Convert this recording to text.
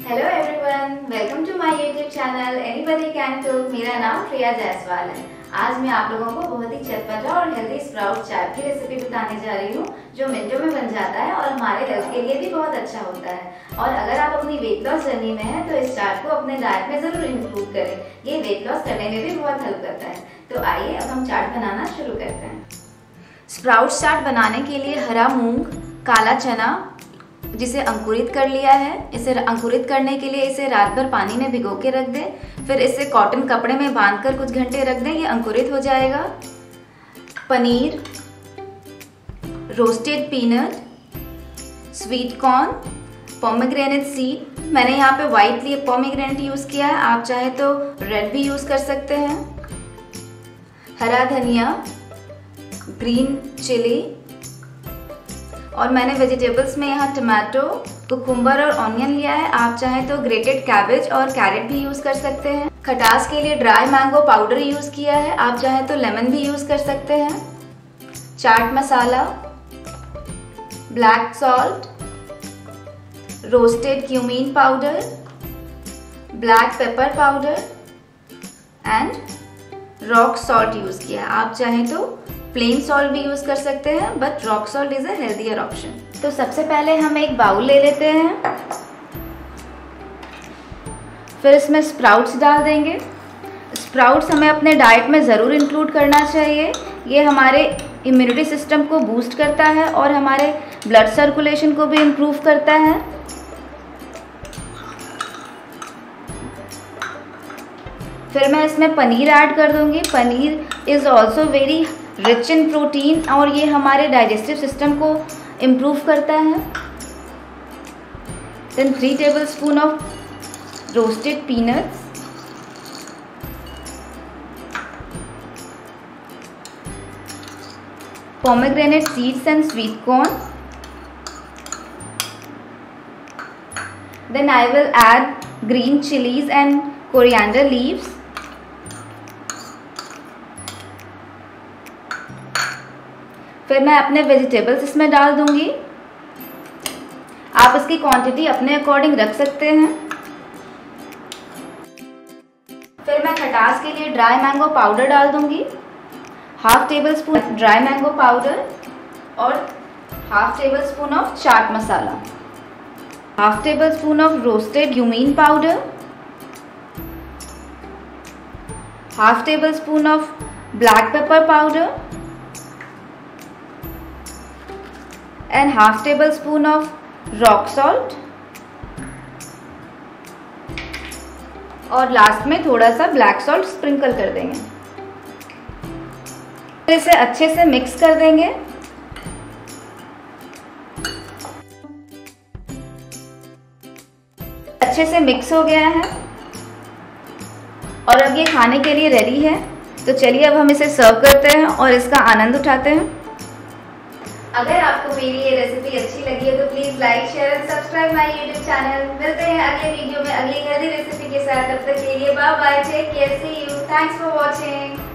Hello everyone, welcome to my YouTube channel anybody can cook. मेरा नाम प्रिया जायसवाल है। आज मैं आप लोगों को बहुत ही चटपटा और हेल्दी स्प्राउट चाट की रेसिपी बताने जा रही हूँ, जो मिनटों में बन जाता है और हमारे हेल्थ के लिए भी बहुत अच्छा होता है। और अगर आप अपनी वेट लॉस जर्नी में हैं तो इस चाट को अपने डाइट में ज़रूर इंक्लूड करें। ये वेट लॉस करने में भी बहुत हेल्प करता है। तो आइए अब हम चाट बनाना शुरू करते हैं। स्प्राउट चाट बनाने के लिए हरा मूंग, काला चना जिसे अंकुरित कर लिया है, इसे अंकुरित करने के लिए इसे रात भर पानी में भिगो के रख दें। फिर इसे कॉटन कपड़े में बांधकर कुछ घंटे रख दें, ये अंकुरित हो जाएगा। Paneer, roasted peanut, sweet corn, pomegranate seed. मैंने यहाँ पे वाइट लिए पोमेग्रेनेट यूज़ किया है, आप चाहे तो रेड भी यूज़ कर सकते हैं। हरा धनिया, ग्रीन चिली, और मैंने वेजिटेबल्स में यहाँ टमाटो, कुकुम्बर और ऑनियन लिया है। आप चाहें तो ग्रेटेड कैबेज और कैरेट भी यूज़ कर सकते हैं। खटास के लिए ड्राई मैंगो पाउडर यूज़ किया है, आप चाहें तो लेमन भी यूज़ कर सकते हैं। Chaat masala, black salt, roasted cumin powder, black pepper powder and rock salt use किया है। आप चाहें तो प्लेन सॉल्ट भी यूज़ कर सकते हैं, but rock salt is a healthier option. तो सबसे पहले हम एक बाउल ले लेते हैं, फिर इसमें स्प्राउट्स डाल देंगे। स्प्राउट्स हमें अपने डाइट में ज़रूर इंक्लूड करना चाहिए। ये हमारे इम्यूनिटी सिस्टम को बूस्ट करता है और हमारे ब्लड सर्कुलेशन को भी इम्प्रूव करता है। फिर मैं इसमें पनीर ऐड कर दूंगी। Paneer is also very rich in protein और ये हमारे डाइजेस्टिव सिस्टम को इम्प्रूव करता है। Then 3 tablespoon of roasted peanuts, pomegranate seeds and sweet corn. Then I will add green chilies and coriander leaves. फिर मैं अपने वेजिटेबल्स इसमें डाल दूंगी। आप इसकी क्वांटिटी अपने अकॉर्डिंग रख सकते हैं। फिर मैं खटास के लिए ड्राई मैंगो पाउडर डाल दूंगी, half table spoon dry mango powder और half table spoon of chaat masala, half table spoon of roasted cumin powder, half table spoon of black pepper powder and half tablespoon of rock salt और last में थोड़ा सा black salt sprinkle कर देंगे। इसे अच्छे से मिक्स कर देंगे। अच्छे से मिक्स हो गया है और अब ये खाने के लिए रेडी है। तो चलिए अब हम इसे सर्व करते हैं और इसका आनंद उठाते हैं। अगर आपको मेरी ये रेसिपी अच्छी लगी है तो please like, share and subscribe my YouTube channel. मिलते हैं अगले वीडियो में अगली हेल्दी रेसिपी के साथ। तब तक के लिए bye bye, take care, see you, thanks for watching.